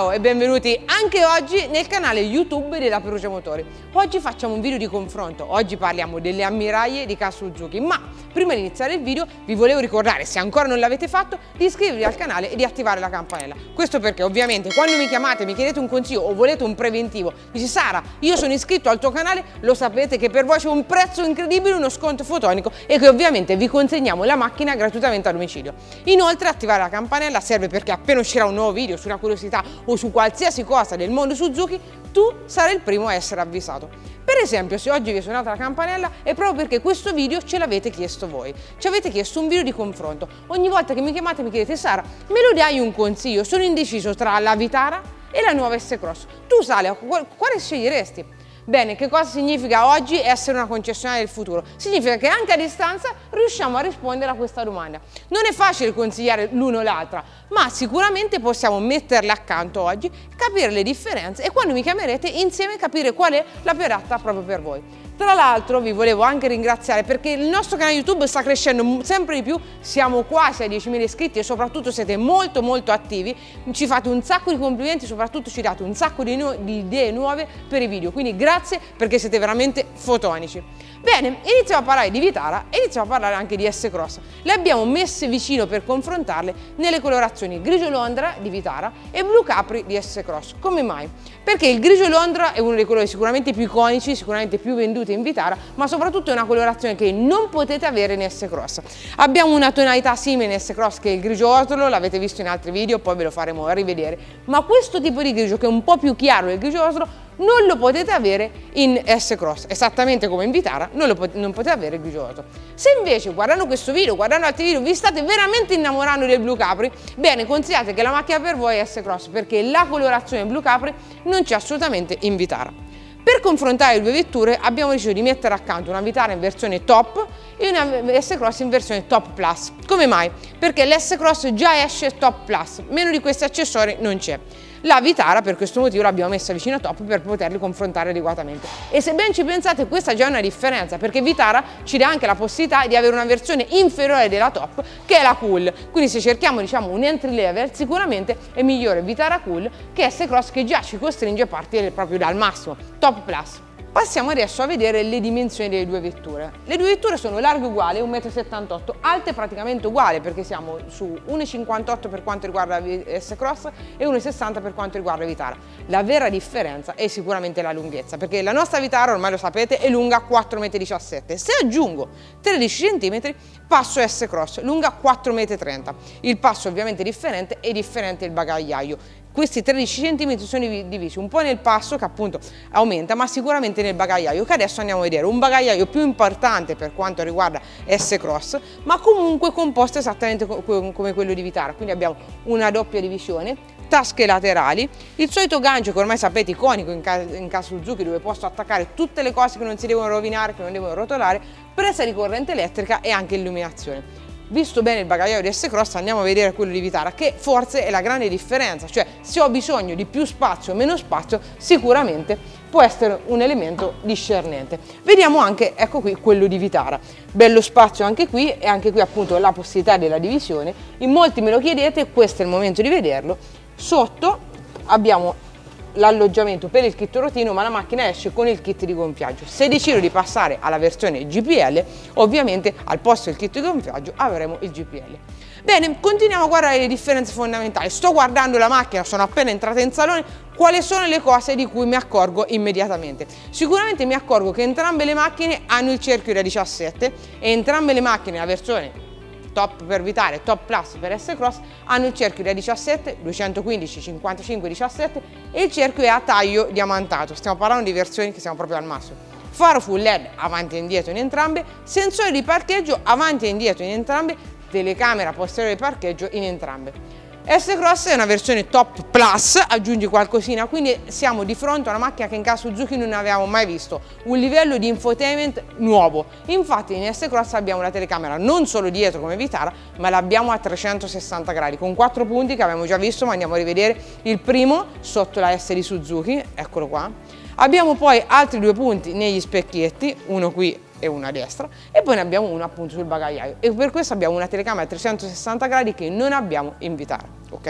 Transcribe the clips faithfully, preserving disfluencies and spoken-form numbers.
Ciao e benvenuti anche oggi nel canale YouTube della Perugia Motori. Oggi facciamo un video di confronto, oggi parliamo delle ammiraglie di Kawasaki Suzuki, ma prima di iniziare il video vi volevo ricordare, se ancora non l'avete fatto, di iscrivervi al canale e di attivare la campanella. Questo perché ovviamente quando mi chiamate, mi chiedete un consiglio o volete un preventivo, dici Sara, io sono iscritto al tuo canale, lo sapete che per voi c'è un prezzo incredibile, uno sconto fotonico e che ovviamente vi consegniamo la macchina gratuitamente a domicilio. Inoltre attivare la campanella serve perché appena uscirà un nuovo video sulla curiosità o su qualsiasi cosa del mondo Suzuki, tu sarai il primo a essere avvisato. Per esempio, se oggi vi è suonata la campanella è proprio perché questo video ce l'avete chiesto voi. Ci avete chiesto un video di confronto. Ogni volta che mi chiamate mi chiedete Sara, me lo dai un consiglio? Sono indeciso tra la Vitara e la nuova S-Cross. Tu Sale, quale sceglieresti? Bene, che cosa significa oggi essere una concessionaria del futuro? Significa che anche a distanza riusciamo a rispondere a questa domanda. Non è facile consigliare l'uno o l'altra, ma sicuramente possiamo metterle accanto oggi, capire le differenze e quando mi chiamerete insieme capire qual è la più adatta proprio per voi. Tra l'altro vi volevo anche ringraziare perché il nostro canale YouTube sta crescendo sempre di più, siamo quasi a diecimila iscritti e soprattutto siete molto molto attivi, ci fate un sacco di complimenti, soprattutto ci date un sacco di, nu di idee nuove per i video, quindi grazie perché siete veramente fotonici. Bene, iniziamo a parlare di Vitara e iniziamo a parlare anche di S-Cross. Le abbiamo messe vicino per confrontarle nelle colorazioni grigio Londra di Vitara e blu Capri di S-Cross. Come mai? Perché il grigio Londra è uno dei colori sicuramente più iconici, sicuramente più venduti in Vitara, ma soprattutto è una colorazione che non potete avere in S-Cross. Abbiamo una tonalità simile in S-Cross che è il grigio ortolo, l'avete visto in altri video, poi ve lo faremo rivedere, ma questo tipo di grigio che è un po' più chiaro del grigio ortolo non lo potete avere in S-Cross, esattamente come in Vitara non, lo pot non potete avere il grigio ortolo. Se invece guardando questo video, guardando altri video, vi state veramente innamorando del blu Capri, bene, considerate che la macchina per voi è S-Cross perché la colorazione blu Capri non c'è assolutamente in Vitara. Per confrontare le due vetture abbiamo deciso di mettere accanto una Vitara in versione top e una S-Cross in versione top plus. Come mai? Perché l'S-Cross già esce top plus, meno di questi accessori non c'è. La Vitara per questo motivo l'abbiamo messa vicino a top per poterli confrontare adeguatamente. E se ben ci pensate questa già è una differenza perché Vitara ci dà anche la possibilità di avere una versione inferiore della top che è la Cool. Quindi se cerchiamo diciamo un entry level sicuramente è migliore Vitara Cool che S-Cross che già ci costringe a partire proprio dal massimo, top plus. Passiamo adesso a vedere le dimensioni delle due vetture. Le due vetture sono larghe uguali, uno virgola settantotto metri, alte praticamente uguali perché siamo su uno virgola cinquantotto per quanto riguarda S-Cross e uno virgola sessanta per quanto riguarda Vitara. La vera differenza è sicuramente la lunghezza perché la nostra Vitara, ormai lo sapete, è lunga quattro virgola diciassette metri. Se aggiungo tredici centimetri passo S-Cross, lunga quattro virgola trenta metri. Il passo ovviamente è differente, è differente il bagagliaio. Questi tredici centimetri sono divisi un po' nel passo che appunto aumenta ma sicuramente nel bagagliaio che adesso andiamo a vedere, un bagagliaio più importante per quanto riguarda S-Cross ma comunque composto esattamente come quello di Vitara, quindi abbiamo una doppia divisione, tasche laterali, il solito gancio che ormai sapete iconico in Kawasaki Suzuki dove posso attaccare tutte le cose che non si devono rovinare, che non devono rotolare, presa di corrente elettrica e anche illuminazione. Visto bene il bagagliaio di S-Cross andiamo a vedere quello di Vitara che forse è la grande differenza, cioè se ho bisogno di più spazio o meno spazio sicuramente può essere un elemento discernente. Vediamo anche, ecco qui, quello di Vitara. Bello spazio anche qui e anche qui appunto la possibilità della divisione. In molti me lo chiedete, questo è il momento di vederlo. Sotto abbiamo l'alloggiamento per il kit rotino ma la macchina esce con il kit di gonfiaggio. Se decido di passare alla versione G P L ovviamente al posto del kit di gonfiaggio avremo il G P L. Bene, continuiamo a guardare le differenze fondamentali. Sto guardando la macchina, sono appena entrata in salone, quali sono le cose di cui mi accorgo immediatamente? Sicuramente mi accorgo che entrambe le macchine hanno il cerchio da diciassette e entrambe le macchine, la versione top per Vitara e top plus per S-Cross hanno il cerchio da diciassette, duecentoquindici, cinquantacinque, diciassette e il cerchio è a taglio diamantato, stiamo parlando di versioni che siamo proprio al massimo. Faro full L E D avanti e indietro in entrambe, sensore di parcheggio avanti e indietro in entrambe, telecamera posteriore di parcheggio in entrambe. S-Cross è una versione top plus, aggiungi qualcosina, quindi siamo di fronte a una macchina che in Kawasaki Suzuki non avevamo mai visto, un livello di infotainment nuovo. Infatti in S-Cross abbiamo la telecamera non solo dietro come Vitara, ma l'abbiamo a trecentosessanta gradi, con quattro punti che abbiamo già visto, ma andiamo a rivedere il primo sotto la S di Suzuki, eccolo qua. Abbiamo poi altri due punti negli specchietti, uno qui e una a destra e poi ne abbiamo uno appunto sul bagagliaio e per questo abbiamo una telecamera a trecentosessanta gradi che non abbiamo in Vitara, ok?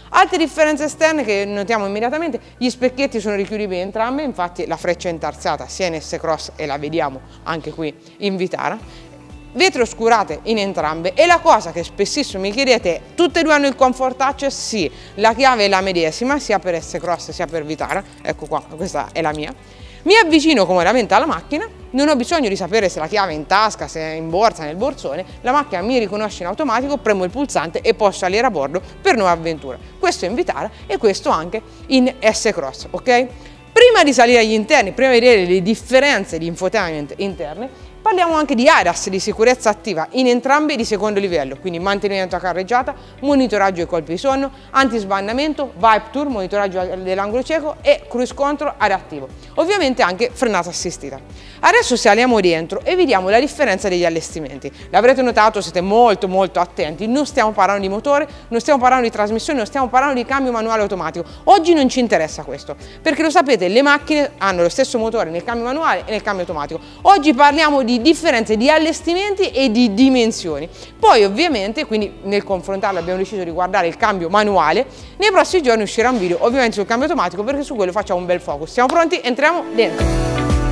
Altre differenze esterne che notiamo immediatamente: gli specchietti sono richiudibili entrambi, infatti la freccia è intarsata sia in S-Cross e la vediamo anche qui in Vitara. Vetri oscurate in entrambe, e la cosa che spessissimo mi chiedete, tutte e due hanno il Comfort Touch? Sì, la chiave è la medesima sia per S-Cross sia per Vitara, ecco qua, questa è la mia. Mi avvicino comodamente alla macchina, non ho bisogno di sapere se la chiave è in tasca, se è in borsa, nel borsone, la macchina mi riconosce in automatico, premo il pulsante e posso salire a bordo per nuove avventure. Questo in Vitara e questo anche in S-Cross, ok? Prima di salire agli interni, prima di vedere le differenze di infotainment interne, parliamo anche di A D A S di sicurezza attiva in entrambi di secondo livello, quindi mantenimento a carreggiata, monitoraggio ai colpi di sonno, antisbandamento, Vibe Tour, monitoraggio dell'angolo cieco e cruise control adattivo. Ovviamente anche frenata assistita. Adesso saliamo dentro e vediamo la differenza degli allestimenti. L'avrete notato, siete molto molto attenti, non stiamo parlando di motore, non stiamo parlando di trasmissione, non stiamo parlando di cambio manuale automatico. Oggi non ci interessa questo, perché lo sapete, le macchine hanno lo stesso motore nel cambio manuale e nel cambio automatico. Oggi parliamo di differenze di allestimenti e di dimensioni. Poi ovviamente, quindi nel confrontarlo abbiamo deciso di guardare il cambio manuale. Nei prossimi giorni uscirà un video ovviamente sul cambio automatico, perché su quello facciamo un bel focus. Siamo pronti? Entriamo dentro.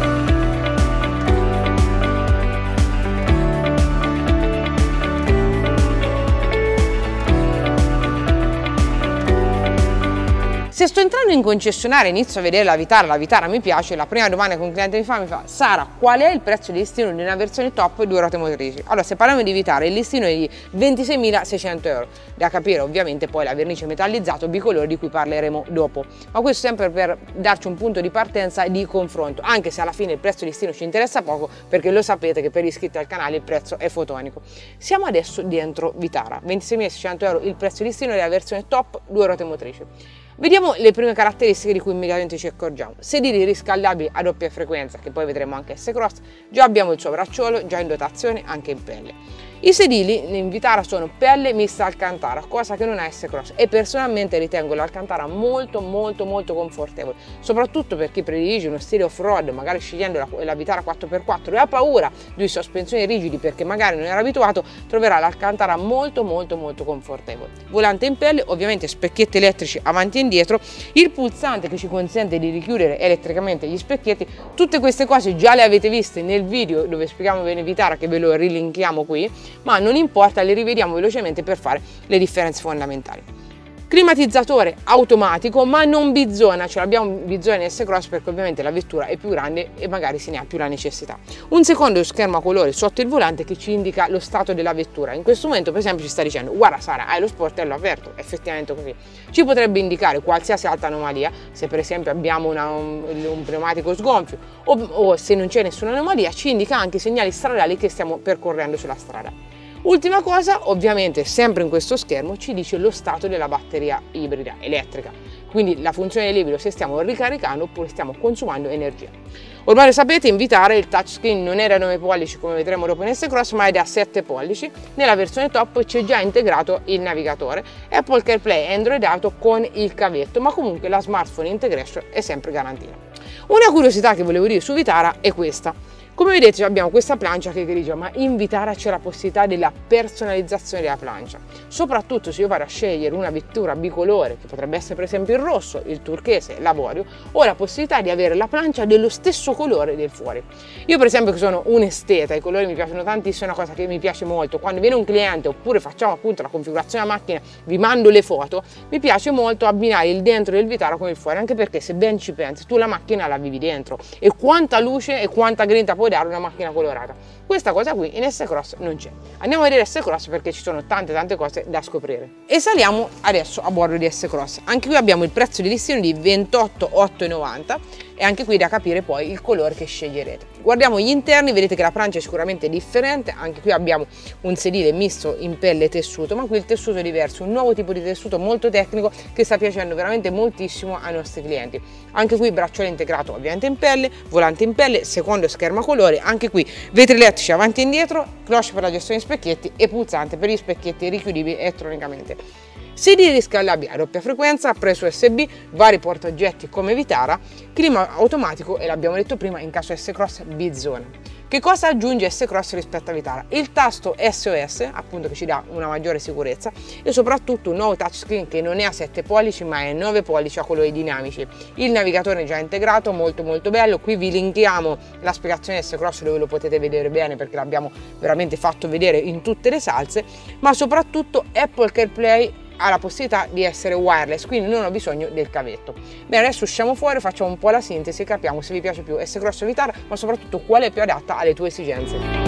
Se sto entrando in concessionaria e inizio a vedere la Vitara, la Vitara mi piace, la prima domanda che un cliente mi fa, mi fa: Sara, qual è il prezzo di listino di una versione top due ruote motrici? Allora, se parliamo di Vitara, il listino è di ventiseiemilaseicento euro, da capire ovviamente poi la vernice metallizzato bicolore di cui parleremo dopo, ma questo sempre per darci un punto di partenza e di confronto, anche se alla fine il prezzo di listino ci interessa poco, perché lo sapete che per gli iscritti al canale il prezzo è fotonico. Siamo adesso dentro Vitara, ventiseiemilaseicento euro il prezzo di listino della versione top due ruote motrici. Vediamo le prime caratteristiche di cui immediatamente ci accorgiamo. Sedili riscaldabili a doppia frequenza, che poi vedremo anche S-Cross, già abbiamo il suo bracciolo, già in dotazione anche in pelle. I sedili in Vitara sono pelle mista Alcantara, cosa che non ha S-Cross, e personalmente ritengo l'Alcantara molto molto molto confortevole, soprattutto per chi predilige uno stile off-road, magari scegliendo la, la Vitara quattro per quattro e ha paura di sospensioni rigidi perché magari non era abituato, troverà l'Alcantara molto molto molto confortevole. Volante in pelle, ovviamente specchietti elettrici avanti e indietro, il pulsante che ci consente di richiudere elettricamente gli specchietti. Tutte queste cose già le avete viste nel video dove spieghiamo bene Vitara, che ve lo rilinkiamo qui, ma non importa, le rivediamo velocemente per fare le differenze fondamentali. Climatizzatore automatico, ma non bizona, ce l'abbiamo bizona in S-Cross perché ovviamente la vettura è più grande e magari se ne ha più la necessità. Un secondo schermo a colori sotto il volante che ci indica lo stato della vettura. In questo momento per esempio ci sta dicendo: guarda Sara, hai lo sportello aperto, effettivamente così. Ci potrebbe indicare qualsiasi altra anomalia, se per esempio abbiamo una, un, un pneumatico sgonfio o, o se non c'è nessuna anomalia, ci indica anche i segnali stradali che stiamo percorrendo sulla strada. Ultima cosa, ovviamente sempre in questo schermo ci dice lo stato della batteria ibrida elettrica, quindi la funzione del liquido, se stiamo ricaricando oppure stiamo consumando energia. Ormai lo sapete, in Vitara il touchscreen non è da nove pollici come vedremo dopo in S-Cross, ma è da sette pollici. Nella versione top c'è già integrato il navigatore, Apple CarPlay e Android Auto con il cavetto, ma comunque la smartphone integration è sempre garantita. Una curiosità che volevo dire su Vitara è questa. Come vedete abbiamo questa plancia che è grigia, ma in Vitara c'è la possibilità della personalizzazione della plancia, soprattutto se io vado a scegliere una vettura bicolore, che potrebbe essere per esempio il rosso, il turchese, l'avorio, ho la possibilità di avere la plancia dello stesso colore del fuori. Io per esempio, che sono un esteta, i colori mi piacciono tantissimo, è una cosa che mi piace molto. Quando viene un cliente oppure facciamo appunto la configurazione della macchina, vi mando le foto, mi piace molto abbinare il dentro del Vitara con il fuori, anche perché se ben ci pensi tu la macchina la vivi dentro, e quanta luce e quanta grinta può dare una macchina colorata. Questa cosa qui in S-Cross non c'è. Andiamo a vedere S-Cross perché ci sono tante tante cose da scoprire. E saliamo adesso a bordo di S-Cross. Anche qui abbiamo il prezzo di listino di ventotto migliaottocentonovanta e anche qui da capire poi il colore che sceglierete. Guardiamo gli interni, vedete che la plancia è sicuramente differente. Anche qui abbiamo un sedile misto in pelle e tessuto, ma qui il tessuto è diverso, un nuovo tipo di tessuto molto tecnico che sta piacendo veramente moltissimo ai nostri clienti. Anche qui bracciale integrato ovviamente in pelle, volante in pelle, secondo schermo a colori, anche qui vetri elettrici avanti e indietro, cloche per la gestione di specchietti e pulsante per gli specchietti richiudibili elettronicamente. Sedili riscaldabili a doppia frequenza, preso U S B, vari portaoggetti come Vitara, clima automatico e l'abbiamo detto prima in caso S-Cross bizona. Che cosa aggiunge S-Cross rispetto a Vitara? Il tasto S O S, appunto, che ci dà una maggiore sicurezza, e soprattutto un nuovo touchscreen che non è a sette pollici ma è nove pollici a colori dinamici. Il navigatore è già integrato, molto molto bello. Qui vi linkiamo la spiegazione S-Cross dove lo potete vedere bene, perché l'abbiamo veramente fatto vedere in tutte le salse, ma soprattutto Apple CarPlay ha la possibilità di essere wireless, quindi non ho bisogno del cavetto. Bene, adesso usciamo fuori, facciamo un po' la sintesi e capiamo se vi piace più S-Cross o Vitara, ma soprattutto quale è più adatta alle tue esigenze.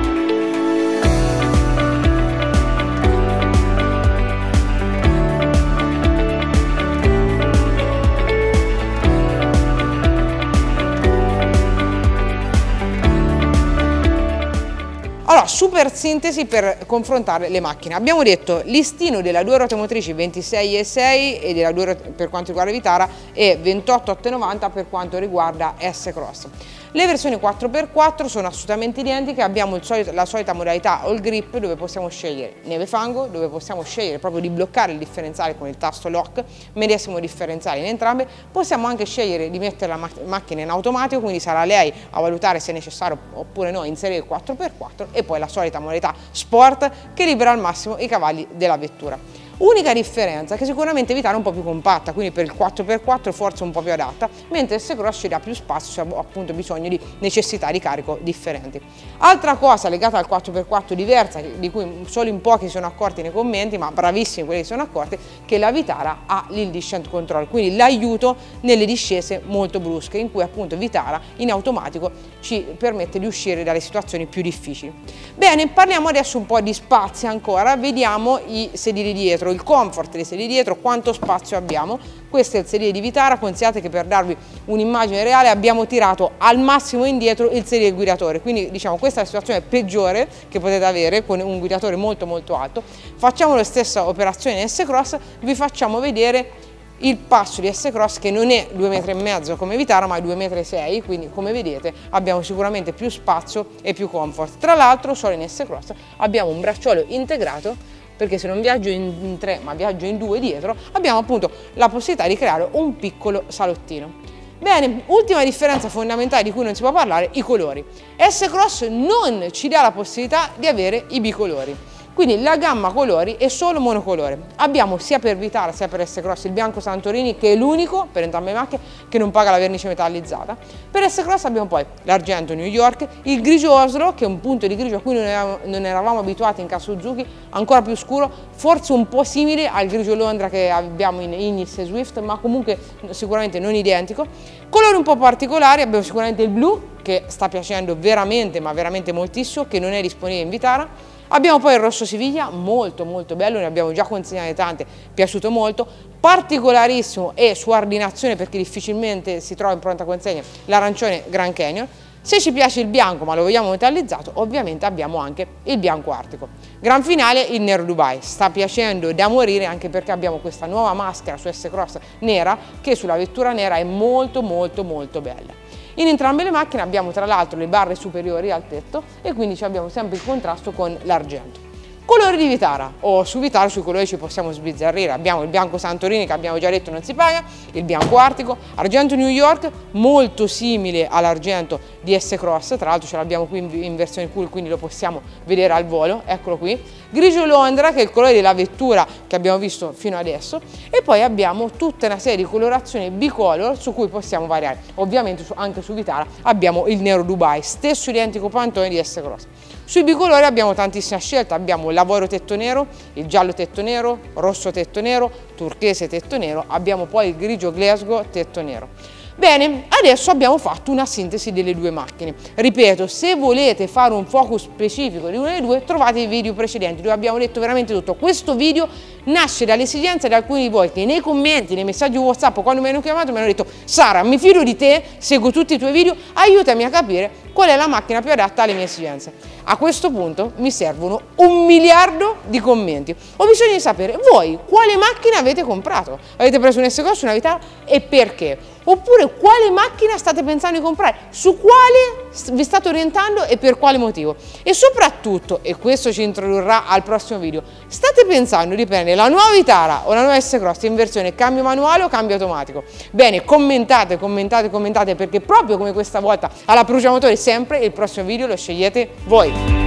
Allora, super sintesi per confrontare le macchine. Abbiamo detto listino della due ruote motrici ventisei e sei e della due per quanto riguarda Vitara e ventotto ottocentonovanta per quanto riguarda S-Cross. Le versioni quattro per quattro sono assolutamente identiche, abbiamo il solito, la solita modalità all grip dove possiamo scegliere neve fango, dove possiamo scegliere proprio di bloccare il differenziale con il tasto lock, medesimo differenziale in entrambe, possiamo anche scegliere di mettere la macchina in automatico, quindi sarà lei a valutare se è necessario oppure no inserire il quattro per quattro, e poi la solita modalità sport che libera al massimo i cavalli della vettura. Unica differenza che sicuramente Vitara è un po' più compatta, quindi per il quattro per quattro forse un po' più adatta, mentre il S-Cross ci dà più spazio se ha appunto bisogno di necessità di carico differenti. Altra cosa legata al quattro per quattro diversa, di cui solo in pochi si sono accorti nei commenti, ma bravissimi quelli che si sono accorti, che la Vitara ha il descent control, quindi l'aiuto nelle discese molto brusche, in cui appunto Vitara in automatico ci permette di uscire dalle situazioni più difficili. Bene, parliamo adesso un po' di spazi ancora, vediamo i sedili dietro, il comfort dei sedili dietro, quanto spazio abbiamo. Questo è il sedile di Vitara, considerate che per darvi un'immagine reale abbiamo tirato al massimo indietro il sedile guidatore, quindi diciamo questa è la situazione peggiore che potete avere con un guidatore molto molto alto. Facciamo la stessa operazione in S-Cross, vi facciamo vedere il passo di S-Cross che non è due metri e mezzo come Vitara ma è due metri e sei, quindi come vedete abbiamo sicuramente più spazio e più comfort. Tra l'altro solo in S-Cross abbiamo un bracciolo integrato, perché se non viaggio in tre ma viaggio in due dietro abbiamo appunto la possibilità di creare un piccolo salottino. Bene, ultima differenza fondamentale di cui non si può parlare, i colori. S-Cross non ci dà la possibilità di avere i bicolori. Quindi la gamma colori è solo monocolore. Abbiamo sia per Vitara sia per S-Cross il bianco Santorini, che è l'unico per entrambe le macchine che non paga la vernice metallizzata. Per S-Cross abbiamo poi l'argento New York, il grigio Oslo, che è un punto di grigio a cui non eravamo, non eravamo abituati in casa Suzuki, ancora più scuro, forse un po' simile al grigio Londra che abbiamo in Ignis e Swift, ma comunque sicuramente non identico. Colori un po' particolari, abbiamo sicuramente il blu, che sta piacendo veramente, ma veramente moltissimo, che non è disponibile in Vitara. Abbiamo poi il rosso Siviglia, molto molto bello, ne abbiamo già consegnate tante, piaciuto molto, particolarissimo e su ordinazione perché difficilmente si trova in pronta consegna l'arancione Grand Canyon. Se ci piace il bianco ma lo vogliamo metallizzato, ovviamente abbiamo anche il bianco artico. Gran finale il nero Dubai, sta piacendo da morire anche perché abbiamo questa nuova maschera su S-Cross nera che sulla vettura nera è molto molto molto bella. In entrambe le macchine abbiamo tra l'altro le barre superiori al tetto e quindi abbiamo sempre il contrasto con l'argento. Colori di Vitara, o oh, su Vitara sui colori ci possiamo sbizzarrire, abbiamo il bianco Santorini che abbiamo già detto non si paga, il bianco artico, argento New York molto simile all'argento di S-Cross, tra l'altro ce l'abbiamo qui in, in versione cool quindi lo possiamo vedere al volo, eccolo qui, grigio Londra che è il colore della vettura che abbiamo visto fino adesso e poi abbiamo tutta una serie di colorazioni bicolor su cui possiamo variare, ovviamente su, anche su Vitara abbiamo il nero Dubai, stesso identico pantone di S-Cross. Sui bicolori abbiamo tantissima scelta, abbiamo il lavoro tetto nero, il giallo tetto nero, rosso tetto nero, turchese tetto nero, abbiamo poi il grigio Glasgow tetto nero. Bene, adesso abbiamo fatto una sintesi delle due macchine. Ripeto, se volete fare un focus specifico di una delle due, trovate i video precedenti dove abbiamo detto veramente tutto. Questo video nasce dall'esigenza di alcuni di voi che nei commenti, nei messaggi WhatsApp, quando mi hanno chiamato mi hanno detto Sara, mi fido di te, seguo tutti i tuoi video, aiutami a capire qual è la macchina più adatta alle mie esigenze. A questo punto mi servono un miliardo di commenti. Ho bisogno di sapere voi quale macchina avete comprato. Avete preso un S-Cross, una Vitara e perché? Oppure quale macchina state pensando di comprare, su quale vi state orientando e per quale motivo. E soprattutto, e questo ci introdurrà al prossimo video, state pensando di prendere bene, la nuova Vitara o la nuova S-Cross in versione cambio manuale o cambio automatico? Bene, commentate, commentate, commentate, perché proprio come questa volta alla Perugia Motori sempre il prossimo video lo scegliete voi.